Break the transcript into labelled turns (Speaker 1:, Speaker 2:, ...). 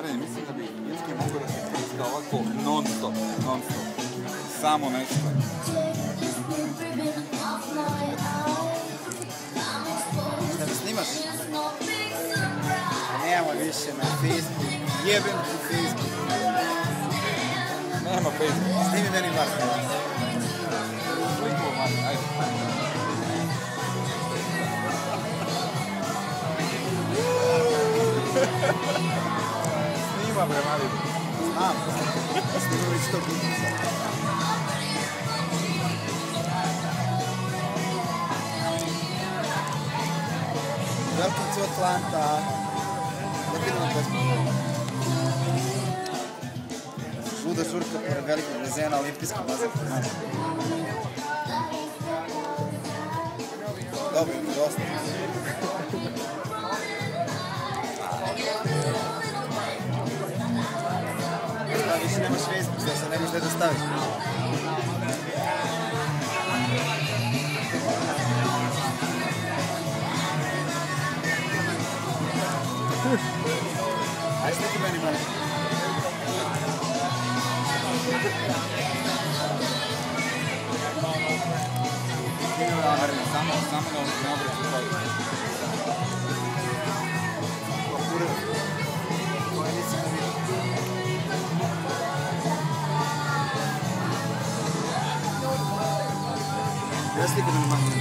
Speaker 1: Marine, mislim da bi Inski mogu da se krska ovako non-stop. Samo nešto.
Speaker 2: Šta mi snimaš? Nema više na Facebook. Jebem ti Facebook.
Speaker 1: Nema Facebook.
Speaker 2: Snimi meni Marko.
Speaker 1: Sliku, Marko, ajde. Snima, bre, Marko.
Speaker 2: Znam. Snima već to puta. Welcome to Atlanta. Da vidimo pesmu. Žuda žurka pored velikog bazena, olimpijski bazen. Dobro, dosta. Da, više nemaš Facebook, što se nemaš gde da staviš. Ajde sniki meni, Marko.
Speaker 1: Samo ne obraću pažnju.
Speaker 2: Koje nisi ne vidio. Ja slikam meni, Marko.